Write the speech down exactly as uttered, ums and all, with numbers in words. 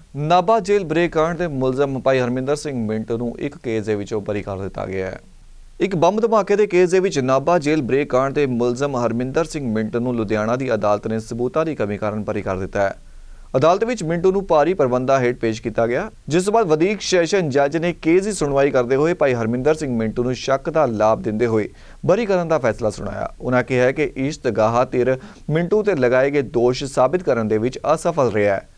ਨਾਭਾ ਜੇਲ੍ਹ break ਕਾਂਡ ਦੇ ਮੁਲਜ਼ਮ ਭਾਈ ਹਰਮਿੰਦਰ ਸਿੰਘ ਮਿੰਟੂ ਨੂੰ ਇੱਕ ਕੇਸ ਦੇ ਵਿੱਚੋਂ ਬਰੀ ਕਰ ਦਿੱਤਾ ਗਿਆ ਹੈ। ਇੱਕ ਬੰਬ ਧਮਾਕੇ ਦੇ ਕੇਸ ਦੇ ਵਿੱਚ ਨਾਭਾ ਜੇਲ੍ਹ ਬ੍ਰੇਕ ਕਾਂਡ ਦੇ ਮੁਲਜ਼ਮ ਹਰਮਿੰਦਰ ਸਿੰਘ ਮਿੰਟੂ ਨੂੰ ਲੁਧਿਆਣਾ ਦੀ ਅਦਾਲਤ ਨੇ ਸਬੂਤਾਂ ਦੀ ਕਮੀ ਕਾਰਨ ਬਰੀ ਕਰ ਦਿੱਤਾ ਹੈ। ਅਦਾਲਤ ਵਿੱਚ ਮਿੰਟੂ ਨੂੰ ਭਾਰੀ ਪ੍ਰਬੰਧਾਂ ਹੇਠ ਪੇਸ਼ ਕੀਤਾ ਗਿਆ, ਜਿਸ ਤੋਂ ਬਾਅਦ ਵਧੀਕ ਸੈਸ਼ਨ ਜੱਜ ਨੇ ਕੇਸ ਦੀ ਸੁਣਵਾਈ ਕਰਦੇ ਹੋਏ ਭਾਈ ਹਰਮਿੰਦਰ ਸਿੰਘ ਮਿੰਟੂ ਨੂੰ ਸ਼ੱਕ ਦਾ ਲਾਭ ਦਿੰਦੇ ਹੋਏ ਬਰੀ ਕਰਨ ਦਾ ਫੈਸਲਾ ਸੁਣਾਇਆ। ਉਨ੍ਹਾਂ ਕਿਹਾ ਕਿ ਇਸ਼ਤਗਾਹ ਧਿਰ ਮਿੰਟੂ ਤੇ ਲਗਾਏ ਗਏ ਦੋਸ਼ ਸਾਬਿਤ ਕਰਨ ਦੇ ਵਿੱਚ ਅਸਫਲ ਰਿਹਾ ਹੈ।